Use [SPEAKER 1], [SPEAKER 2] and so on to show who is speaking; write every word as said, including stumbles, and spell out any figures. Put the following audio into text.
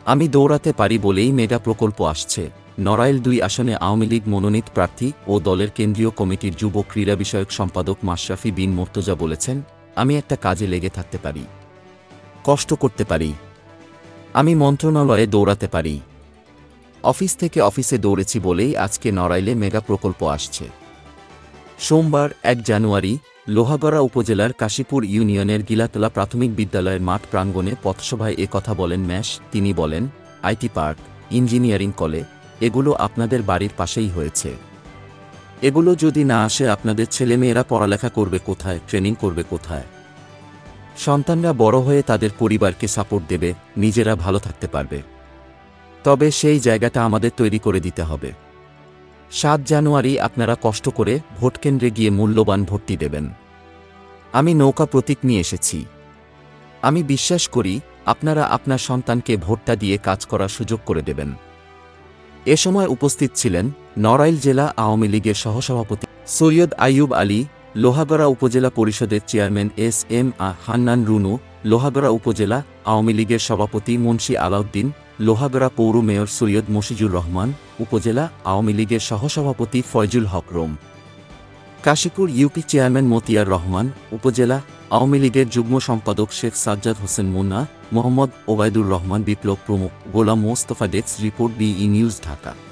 [SPEAKER 1] আমি দৌড়াতে পারি বলেই মেগা প্রকল্প আসছে। নড়াইল দুই আসনে আওয়ামী লীগ মনোনীত প্রার্থী ও দলের কেন্দ্রীয় কমিটির যুব ক্রীড়া বিষয়ক সম্পাদক মাশরাফি বিন মোর্তজা বলেছেন, আমি একটা কাজে লেগে থাকতে পারি, কষ্ট করতে পারি, আমি মন্ত্রণালয়ে দৌড়াতে পারি। অফিস থেকে অফিসে দৌড়েছি বলেই আজকে নড়াইলে মেগা প্রকল্প আসছে। সোমবার এক জানুয়ারি লোহাগড়া উপজেলার কাশীপুর ইউনিয়নের গিলাতলা প্রাথমিক বিদ্যালয়ের মাঠ প্রাঙ্গণে পথসভায় এ কথা বলেন ম্যাশ। তিনি বলেন, আইটি পার্ক, ইঞ্জিনিয়ারিং কলেজ এগুলো আপনাদের বাড়ির পাশেই হয়েছে। এগুলো যদি না আসে আপনাদের ছেলেমেয়েরা পড়ালেখা করবে কোথায়, ট্রেনিং করবে কোথায়? সন্তানরা বড় হয়ে তাদের পরিবারকে সাপোর্ট দেবে, নিজেরা ভালো থাকতে পারবে। তবে সেই জায়গাটা আমাদের তৈরি করে দিতে হবে। সাত জানুয়ারি আপনারা কষ্ট করে ভোটকেন্দ্রে গিয়ে মূল্যবান ভোটটি দেবেন। আমি নৌকা প্রতীক নিয়ে এসেছি। আমি বিশ্বাস করি আপনারা আপনার সন্তানকে ভোটটা দিয়ে কাজ করার সুযোগ করে দেবেন। এ সময় উপস্থিত ছিলেন নড়াইল জেলা আওয়ামী লীগের সহসভাপতি সৈয়দ আইয়ুব আলী, লোহাগড়া উপজেলা পরিষদের chairman S M A Hannan Runu, Lohagara উপজেলা আওয়ামী লীগের সভাপতি মুন্সি আলাউদ্দিন, লোহাগড়া পৌর মেয়র সৈয়দ মশিজুর রহমান, উপজেলা আওয়ামী লীগের সহসভাপতি ফয়জুল হক রোম, কাশীপুর ইউপি চেয়ারম্যান মতিয়ার রহমান, উপজেলা আওয়ামী লীগের যুগ্ম সম্পাদক শেখ সাজ্জাদ হোসেন মুন্না, মোহাম্মদ ওবায়দুর রহমান বিপ্লব প্রমুখ। Golam Mostafa, desk report, B E news, Dhaka.